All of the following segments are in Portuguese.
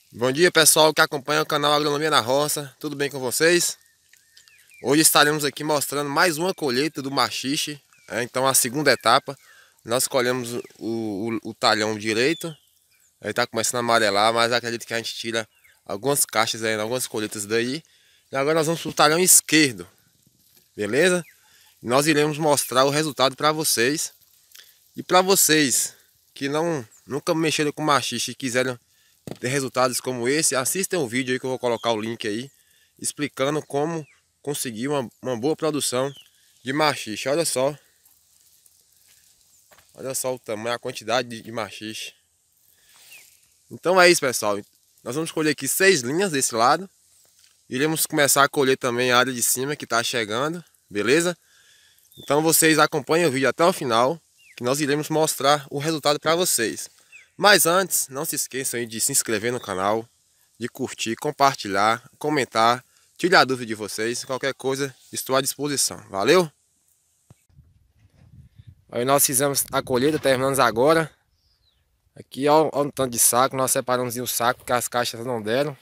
Bom dia, pessoal que acompanha o canal Agronomia na Roça, tudo bem com vocês? Hoje estaremos aqui mostrando mais uma colheita do maxixe, então a segunda etapa. Nós colhemos o talhão direito, ele está começando a amarelar, mas acredito que a gente tira algumas caixas aí, algumas colheitas daí. E agora nós vamos para o talhão esquerdo, beleza? Nós iremos mostrar o resultado para vocês. E para vocês que nunca mexeram com maxixe e quiserem ter resultados como esse, assistam o vídeo aí que eu vou colocar o link aí, explicando como conseguir uma boa produção de maxixe. Olha só o tamanho, a quantidade de maxixe. Então é isso, pessoal. Nós vamos colher aqui 6 linhas desse lado. Iremos começar a colher também a área de cima que está chegando, beleza? Então vocês acompanhem o vídeo até o final, que nós iremos mostrar o resultado para vocês. Mas antes, não se esqueçam aí de se inscrever no canal, de curtir, compartilhar, comentar, tirar a dúvida de vocês, qualquer coisa estou à disposição. Valeu? Aí nós fizemos a colheita, terminamos agora. Aqui ó um tanto de saco, nós separamos o saco porque as caixas não deram.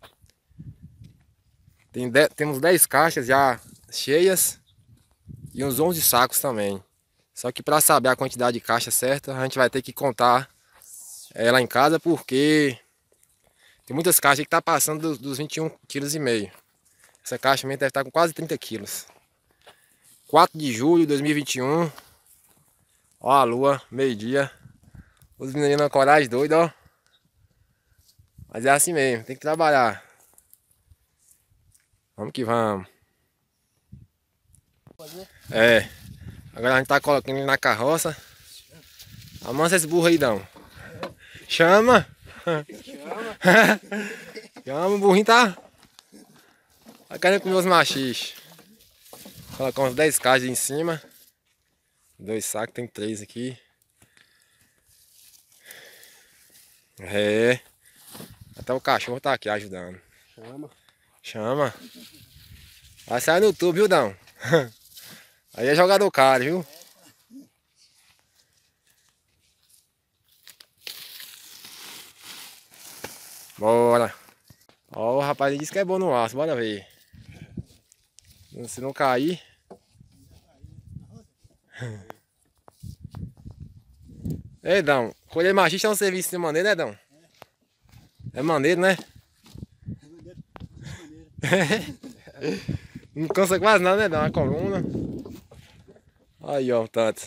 Temos 10 caixas já cheias e uns 11 sacos também. Só que para saber a quantidade de caixa certa, a gente vai ter que contar ela em casa, porque tem muitas caixas que tá passando dos 21,5 kg. Essa caixa também deve estar com quase 30 quilos. 4 de julho de 2021. Ó a lua, meio-dia. Os meninos na coragem doida, ó. Mas é assim mesmo, tem que trabalhar. Vamos que vamos. É. Agora a gente tá colocando ele na carroça. Amansa esse burro aí, Dão. Chama! Chama, o burrinho tá querendo comer os maxixe. Colocar uns 10 caixas em cima. 2 sacos, tem 3 aqui. É. Até o cachorro tá aqui ajudando. Chama. Chama. Vai sair no YouTube, viu, Dão? Aí é jogador caro, viu? Bora. Ó, o rapaz disse que é bom no aço, bora ver. Se não cair. Ei, Dão, colher maxixe é um serviço de maneiro, né, Dão? É maneiro, né? Não cansa quase nada, né, Dão? A coluna. Aí, ó, o tanto.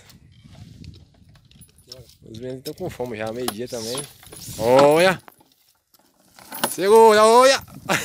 Os meninos estão com fome já, meio-dia também. Olha! Segura, olha!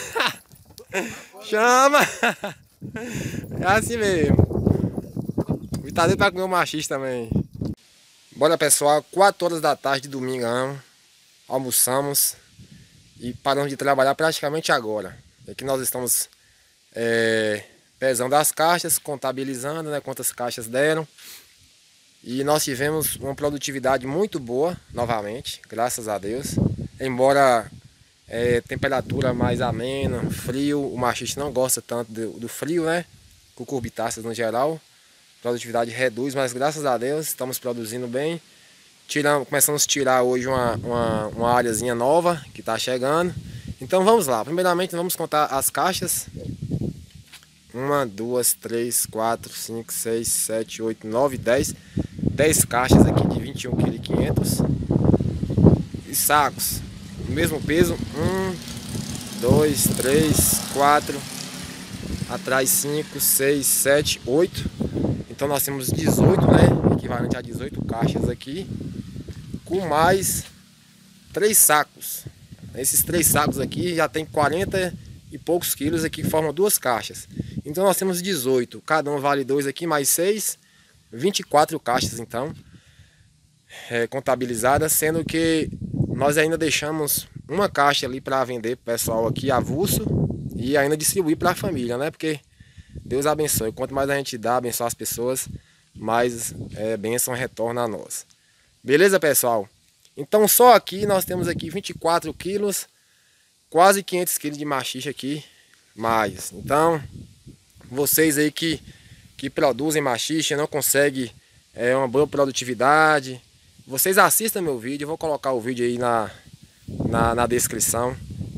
Chama! É assim mesmo. O tá doido pra comer o maxixe também. Bora, pessoal, 4 horas da tarde de domingo, almoçamos e paramos de trabalhar praticamente agora. Aqui nós estamos pesando as caixas, contabilizando, né, quantas caixas deram. E nós tivemos uma produtividade muito boa, novamente, graças a Deus. Embora temperatura mais amena, frio, o maxixe não gosta tanto do frio, né? Cucurbitáceas no geral. Produtividade reduz, mas graças a Deus estamos produzindo bem. Começamos a tirar hoje uma áreazinha nova que está chegando. Então vamos lá, primeiramente vamos contar as caixas. 1, 2, 3, 4, 5, 6, 7, 8, 9, 10. 10 caixas aqui de 21,5 kg. E sacos, o mesmo peso. 1, 2, 3, 4. Atrás 5, 6, 7, 8. Então nós temos 18, né? Equivalente a 18 caixas aqui. Com mais 3 sacos. Esses 3 sacos aqui já tem 40 e poucos quilos aqui, que formam 2 caixas. Então nós temos 18. Cada um vale 2 aqui, mais 6. 24 caixas então. Contabilizadas. Sendo que nós ainda deixamos uma caixa ali para vender pro pessoal aqui avulso. E ainda distribuir para a família, né? Porque Deus abençoe. Quanto mais a gente dá, abençoar as pessoas, mais bênção retorna a nós. Beleza, pessoal? Então só aqui nós temos aqui 24 quilos, quase 500 quilos de maxixe aqui, mais. Então, vocês aí que produzem maxixe, não conseguem uma boa produtividade, vocês assistam meu vídeo, eu vou colocar o vídeo aí na descrição.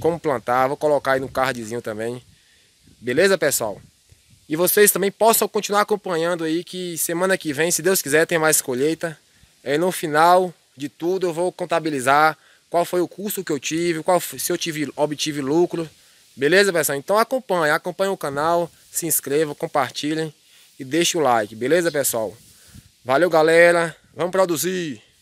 como plantar, vou colocar aí no cardzinho também. Beleza, pessoal? E vocês também possam continuar acompanhando aí, que semana que vem, se Deus quiser, tem mais colheita. E no final de tudo eu vou contabilizar qual foi o custo que eu tive, se eu obtive lucro. Beleza, pessoal? Então acompanhem o canal, se inscrevam, compartilhem e deixem o like. Beleza, pessoal? Valeu, galera. Vamos produzir!